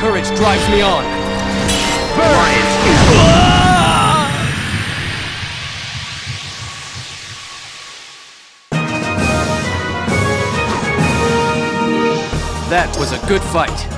courage drives me on. That was a good fight.